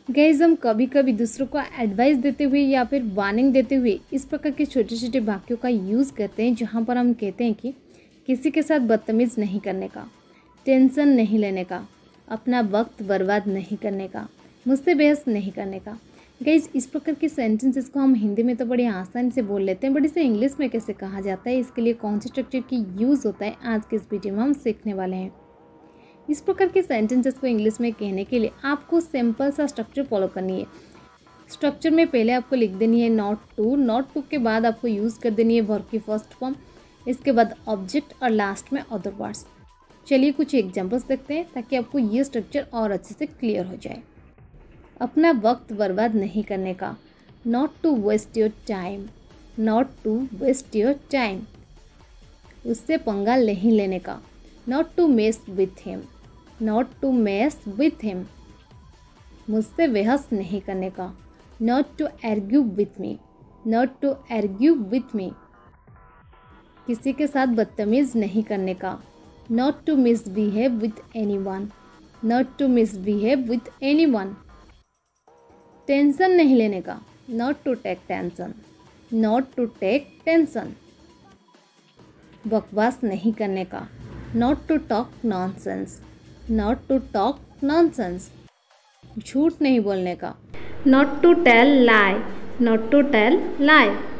Guys, हम कभी कभी दूसरों को एडवाइस देते हुए या फिर वार्निंग देते हुए इस प्रकार के छोटे छोटे वाक्यों का यूज़ करते हैं जहाँ पर हम कहते हैं कि किसी के साथ बदतमीज़ नहीं करने का, टेंशन नहीं लेने का, अपना वक्त बर्बाद नहीं करने का, मुझसे बहस नहीं करने का। गाइस, इस प्रकार के सेंटेंसेस को हम हिंदी में तो बड़ी आसानी से बोल लेते हैं, बट इसे इंग्लिश में कैसे कहा जाता है, इसके लिए कौन से स्ट्रक्चर की यूज़ होता है, आज के इस वीडियो में हम सीखने वाले हैं। इस प्रकार के सेंटेंसेस को इंग्लिश में कहने के लिए आपको सिंपल सा स्ट्रक्चर फॉलो करनी है। स्ट्रक्चर में पहले आपको लिख देनी है नॉट टू के बाद आपको यूज़ कर देनी है वर्ब की फर्स्ट फॉर्म, इसके बाद ऑब्जेक्ट और लास्ट में अदर वर्ड्स। चलिए कुछ एग्जांपल्स देखते हैं ताकि आपको ये स्ट्रक्चर और अच्छे से क्लियर हो जाए। अपना वक्त बर्बाद नहीं करने का, not to waste your time, not to waste your time. उससे पंगा नहीं लेने का, not to mess with him, not to mess with him. मुझसे बहस नहीं करने का, not to argue with me, not to argue with me. किसी के साथ बदतमीज़ नहीं करने का, not to misbehave with anyone, not to misbehave with anyone. Tension नहीं लेने का, not to take tension, not to take tension. बकवास नहीं करने का, not to talk nonsense, not to talk nonsense. झूठ नहीं बोलने का, not to tell lie, not to tell lie.